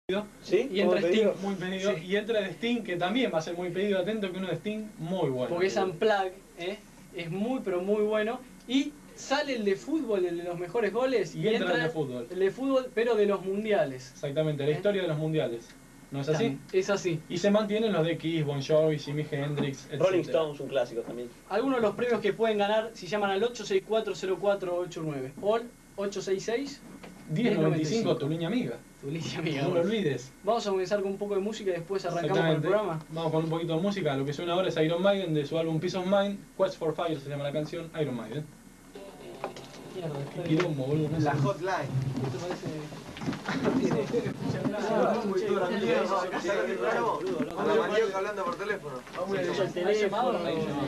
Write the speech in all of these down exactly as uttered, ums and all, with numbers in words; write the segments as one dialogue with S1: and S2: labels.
S1: ¿Sí?
S2: Y entra Sting,
S1: pedido?
S2: muy pedido. Sí. Y entra de Sting, que también va a ser muy pedido. Atento que uno de Sting muy bueno.
S3: Porque es Unplugged, ¿eh? Es muy pero muy bueno. Y sale el de fútbol, el de los mejores goles.
S2: Y, y entra, entra el de fútbol.
S3: El de fútbol, pero de los mundiales.
S2: Exactamente, la ¿Eh? historia de los mundiales. ¿No es así?
S3: Es así.
S2: Y se mantienen los de Kiss, Bon Jovi, Jimi Hendrix, etcétera.
S1: Rolling Stones, un clásico también.
S3: Algunos de los premios que pueden ganar si llaman al ocho seis cuatro cero cuatro ocho nueve o al ocho seis seis
S2: diez noventa y cinco, tu línea amiga.
S3: Tu línea amiga.
S2: No lo olvides.
S3: Vamos a comenzar con un poco de música y después arrancamos con el programa.
S2: Vamos con un poquito de música. Lo que suena ahora es Iron Maiden de su álbum Peace of Mind. Quest for Fire se llama la canción. Iron Maiden.
S3: Mierda,
S2: qué quilombo, boludo.
S4: La hotline.
S3: ¿Qué te parece?
S4: A la María hablando por teléfono.
S3: Escucha el teléfono.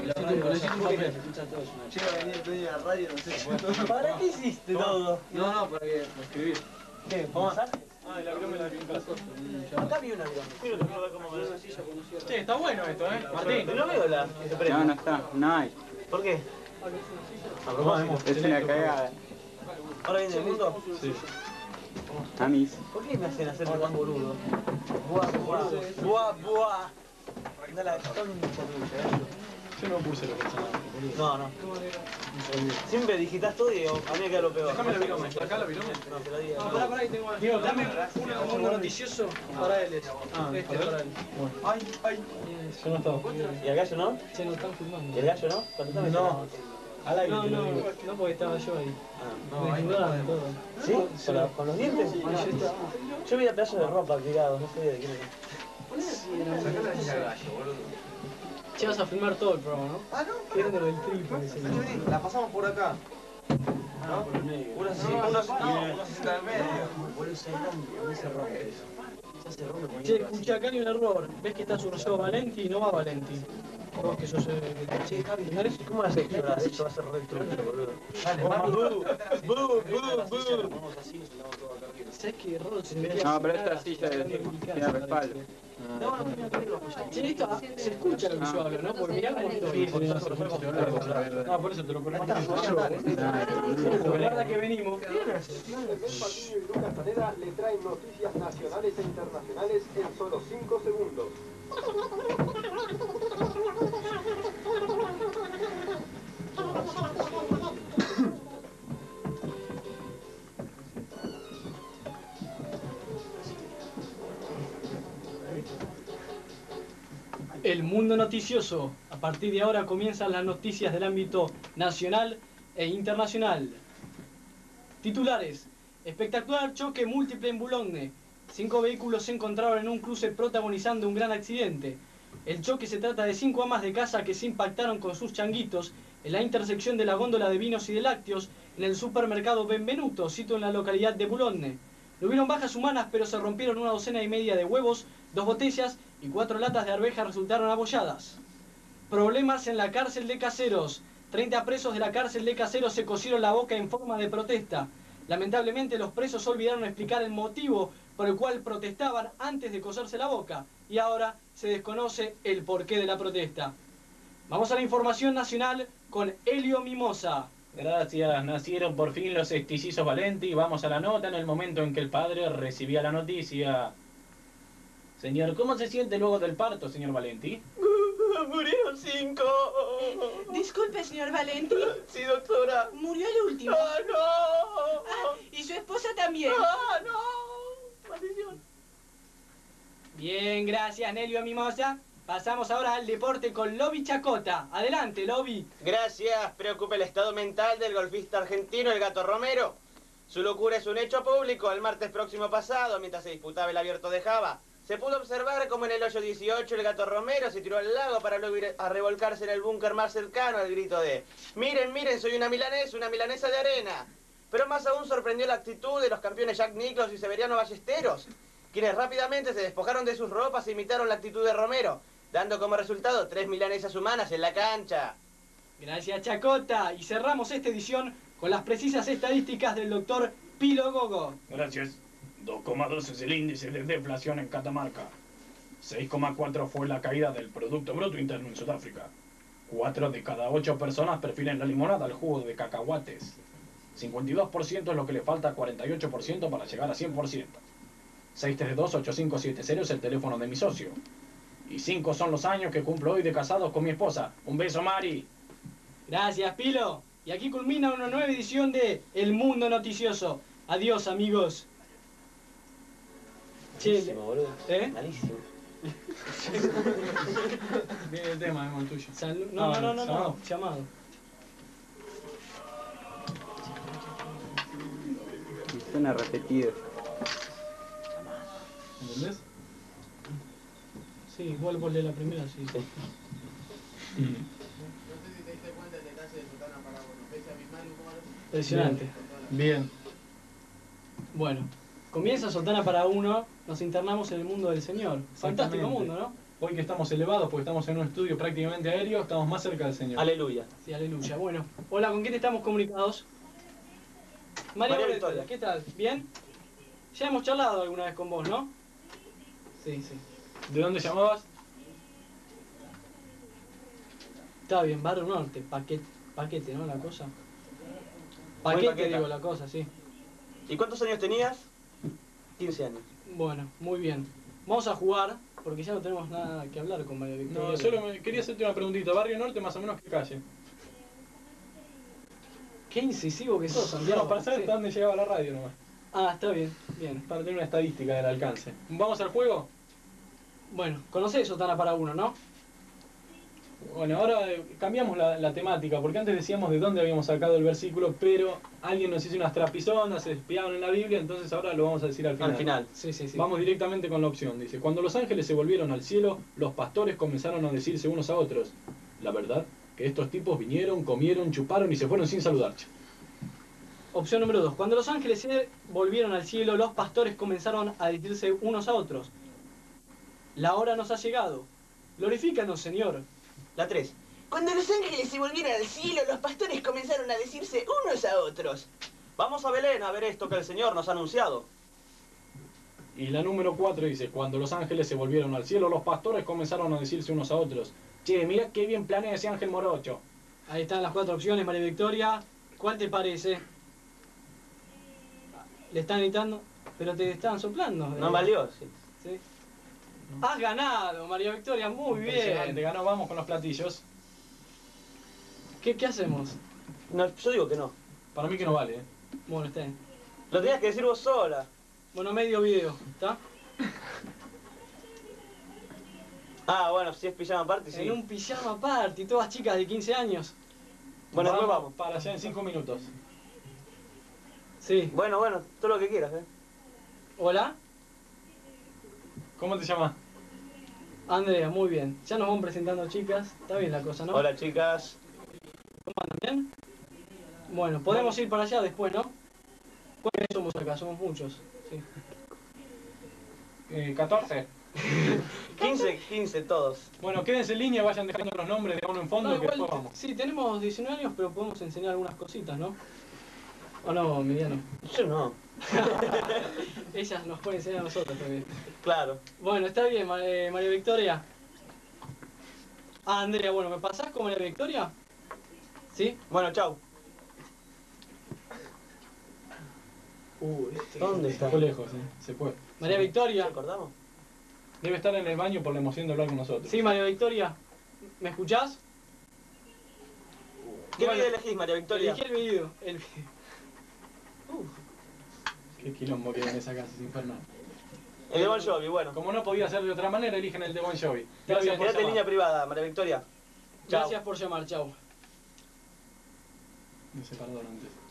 S4: Llega a venir el dueño de la radio, no sé.
S1: ¿Para qué hiciste todo?
S4: No, no, para que escribir.
S1: ¿Qué? ¿Mensajes?
S2: Ah, la virome la pinta.
S1: Acá vi una virome. Quiero que ver cómo me lo
S2: Che, está bueno esto, eh. Martín.
S1: No veo la.
S5: No, no está, no hay.
S1: ¿Por qué?
S2: A propósito.
S5: Es una cagada.
S1: ¿Ahora viene el mundo?
S2: Sí.
S5: A mí.
S1: ¿Por qué me hacen hacer tan boludo? Buah, buah, buah, buah. Da la concha tuya, eh.
S2: Yo no puse lo personal.
S1: No, no. Siempre digitas todo y a mí me queda lo peor.
S2: Déjame la virome. ¿Acá la virome?
S1: No, te la digo.
S3: No, pará, pará, ahí tengo. Diego, dame un mundo noticioso para él.
S2: Ah,
S3: este para él.
S2: Bueno.
S4: Ay, ay.
S2: Yo no estaba.
S1: ¿Y el gallo no?
S3: Se nos están filmando.
S1: ¿Y el gallo no? Contame.
S2: No. Al aire
S3: No,
S2: te lo
S3: no,
S2: digo.
S3: no porque estaba yo ahí.
S1: Ah,
S3: Me desnudaron todo.
S1: ¿sí? ¿Con, la- con los dientes?
S3: Y yo estaba.
S1: Yo veía pedazos de ropa tirados, no sabía de quién era.
S4: Sacale la silla al gallo, boludo.
S3: Che, vas a filmar todo el programa, ¿no?
S4: Ah, no.
S3: Viendo del trípode ese.
S4: Vení, vení, la pasamos por acá. ¿No? Una así, una así, no, una así en medio.
S1: Boludo, se rompe, se rompe eso. Ya se rompe.
S3: Che, escuchá, acá hay un error. ¿Ves que está subrayado Valenti y no va Valenti? Vos que sos el que... Che, Javi,
S1: ¿Cómo has hecho? De hecho va a ser re trucho, boludo.
S4: Dale,
S1: Vamos,
S4: vamos.
S1: bu, bu, bu, bu. Vamos así, nos sentamos todos acá arriba.
S3: ¿Sabes qué error se debería
S5: No, pero
S3: sacar?
S5: esta silla
S3: Sacar
S5: tiene
S3: ubicarse,
S5: respaldo.
S1: No, no, no, no, no.
S3: Che, esto ah, se escucha lo que yo hablo, ¿no? Porque mirá cómo estoy.
S2: No, por eso te lo permito.
S3: Guarda que venimos.
S6: Martínez y Lucas Taneda le traen noticias nacionales e internacionales en solo cinco segundos.
S3: El mundo noticioso. A partir de ahora comienzan las noticias del ámbito nacional e internacional. Titulares. Espectacular choque múltiple en Boulogne. Cinco vehículos se encontraron en un cruce protagonizando un gran accidente. El choque se trata de cinco amas de casa que se impactaron con sus changuitos en la intersección de la góndola de vinos y de lácteos en el supermercado Benvenuto, sito en la localidad de Boulogne. No hubieron bajas humanas, pero se rompieron una docena y media de huevos, dos botellas y cuatro latas de arvejas resultaron abolladas. Problemas en la cárcel de Caseros. treinta presos de la cárcel de Caseros se cosieron la boca en forma de protesta. Lamentablemente los presos olvidaron explicar el motivo por el cual protestaban antes de coserse la boca y ahora se desconoce el porqué de la protesta. Vamos a la información nacional con Elio Mimosa.
S7: Gracias, nacieron por fin los exquisitos Valenti. Vamos a la nota en el momento en que el padre recibía la noticia. Señor, ¿cómo se siente luego del parto, señor Valenti?
S1: Murieron cinco.
S8: Disculpe, señor Valenti.
S1: Sí, doctora.
S8: Murió el último.
S1: ¡Ah, no!
S8: Ah, y su esposa también.
S1: ¡Ah, no! ¡Maldición!
S3: Bien, gracias, Nelio Mimosa. Pasamos ahora al deporte con Lobi Chacota. Adelante, Lobi.
S9: Gracias. Preocupa el estado mental del golfista argentino, el Gato Romero. Su locura es un hecho público. El martes próximo pasado, mientras se disputaba el Abierto de Java, se pudo observar como en el hoyo dieciocho el Gato Romero se tiró al lago para luego ir a revolcarse en el búnker más cercano al grito de «Miren, miren, soy una milanesa, una milanesa de arena». Pero más aún sorprendió la actitud de los campeones Jack Nicklaus y Severiano Ballesteros, quienes rápidamente se despojaron de sus ropas e imitaron la actitud de Romero, dando como resultado tres milanesas humanas en la cancha.
S3: Gracias, Chacota. Y cerramos esta edición con las precisas estadísticas del doctor Pilo Gogo.
S7: Gracias. dos coma dos es el índice de deflación en Catamarca. seis coma cuatro fue la caída del Producto Bruto Interno en Sudáfrica. cuatro de cada ocho personas prefieren la limonada al jugo de cacahuates. cincuenta y dos por ciento es lo que le falta a cuarenta y ocho por ciento para llegar a cien por ciento. seis tres dos, ocho cinco siete cero es el teléfono de mi socio. Y cinco son los años que cumplo hoy de casados con mi esposa. Un beso, Mari.
S3: Gracias, Pilo. Y aquí culmina una nueva edición de El Mundo Noticioso. Adiós, amigos. Che,
S9: Malísimo, boludo.
S3: ¿eh?
S9: Malísimo.
S2: Viene el tema, Emma, el tuyo.
S3: Salu- no, no, no, no, no,
S2: llamado.
S3: llamado.
S5: Me suena repetido.
S2: ¿Entendés?
S3: Sí, igual vos lees la primera, sí. Impresionante.
S2: Bien.
S3: Bueno, comienza Sotana para uno, nos internamos en el mundo del Señor. Fantástico
S2: Exactamente.
S3: mundo, ¿no?
S2: Hoy que estamos elevados, porque estamos en un estudio prácticamente aéreo, estamos más cerca del Señor.
S9: Aleluya.
S3: Sí, aleluya. Bueno, hola, ¿con quién estamos comunicados? María,
S9: María
S3: Victoria,
S9: Victoria.
S3: ¿qué tal? ¿Bien? Ya hemos charlado alguna vez con vos, ¿no? Sí, sí.
S2: ¿De dónde llamabas?
S3: Está bien, Barrio Norte, paquete, paquete, ¿no? La cosa.
S9: Muy
S3: Paquete,
S9: paqueta.
S3: digo, la cosa, sí.
S9: ¿Y cuántos años tenías? quince años.
S3: Bueno, muy bien. Vamos a jugar, porque ya no tenemos nada que hablar con María Victoria.
S2: No, solo me quería hacerte una preguntita. Barrio Norte, más o menos, ¿qué calle?
S3: Qué incisivo que sos, Santiago.
S2: No, para saber
S3: Sí.
S2: hasta dónde llegaba la radio nomás.
S3: Ah, está bien, bien.
S2: Para tener una estadística del alcance. ¿Vamos al juego?
S3: Bueno, conocés Sotana para uno, ¿no?
S2: Bueno, ahora eh, cambiamos la, la temática, porque antes decíamos de dónde habíamos sacado el versículo, pero alguien nos hizo unas trapizonas, se espiaban en la Biblia, entonces ahora lo vamos a decir al final.
S9: Al final.
S3: Sí, sí, sí.
S2: Vamos directamente con la opción. Dice, cuando los ángeles se volvieron al cielo, los pastores comenzaron a decirse unos a otros, la verdad, que estos tipos vinieron, comieron, chuparon y se fueron sin saludar.
S3: Opción número dos. Cuando los ángeles se volvieron al cielo, los pastores comenzaron a decirse unos a otros, la hora nos ha llegado. Glorifícanos, Señor.
S9: La tres.
S8: Cuando los ángeles se volvieron al cielo, los pastores comenzaron a decirse unos a otros.
S9: Vamos a Belén a ver esto que el Señor nos ha anunciado.
S2: Y la número cuatro dice, cuando los ángeles se volvieron al cielo, los pastores comenzaron a decirse unos a otros, che, mira qué bien planea ese ángel morocho.
S3: Ahí están las cuatro opciones, María Victoria. ¿Cuál te parece? Le están gritando, pero te están soplando.
S9: No
S3: Eh,
S9: valió, sí.
S3: ¿sí? Has ganado, María Victoria, muy
S2: Impresionante,
S3: bien.
S2: ganó, vamos con los platillos.
S3: ¿Qué, qué hacemos?
S9: No, yo digo que no.
S2: Para mí que no vale, ¿eh?
S3: Bueno, está bien.
S9: Lo tenías que decir vos sola.
S3: Bueno, medio video, ¿está?
S9: Ah, bueno, si es pijama party, sí.
S3: En un pijama party, todas chicas de quince años.
S9: Bueno, después vamos.
S2: Para allá en cinco minutos.
S3: Sí.
S9: Bueno, bueno, todo lo que quieras, eh.
S3: Hola,
S2: ¿Cómo te llamas?
S3: Andrea, muy bien. Ya nos vamos presentando, chicas. Está bien la cosa, ¿no?
S9: Hola, chicas.
S3: ¿Cómo andan? ¿Bien? Bueno, podemos ir para allá después, ¿no? ¿Cuántos somos acá? Somos muchos. Sí.
S2: Eh, catorce.
S9: quince, quince todos.
S2: Bueno, quédense en línea, vayan dejando los nombres de uno en fondo
S3: No,
S2: y que
S3: igual,
S2: después vamos.
S3: sí, tenemos diecinueve años, pero podemos enseñar algunas cositas, ¿no? ¿O no, Emiliano?
S9: Yo no.
S3: Ellas nos pueden enseñar a nosotros también.
S9: Claro.
S3: Bueno, está bien, Ma- eh, María Victoria. Ah, Andrea, bueno, ¿me pasás con María Victoria? ¿Sí?
S9: Bueno, chau.
S3: Uy,
S9: ¿Dónde
S2: Se
S9: está?
S2: fue lejos, ¿eh? Se fue.
S3: María Victoria.
S9: ¿Se acordamos?
S2: Debe estar en el baño por la emoción de hablar con nosotros.
S3: Sí, María Victoria. ¿Me escuchás?
S9: ¿Qué
S3: Bueno,
S9: video elegís, María Victoria?
S3: Elegí el video. El video.
S2: Qué quilombo que hay en esa casa, es infernal.
S9: El de Bon Jovi, bueno.
S2: Como no podía ser de otra manera, eligen el de Bon Jovi. Gracias por
S9: Quédate en
S2: llamar.
S9: línea privada, María Victoria. Chao.
S3: Gracias por llamar, chao.
S2: Me separaron antes.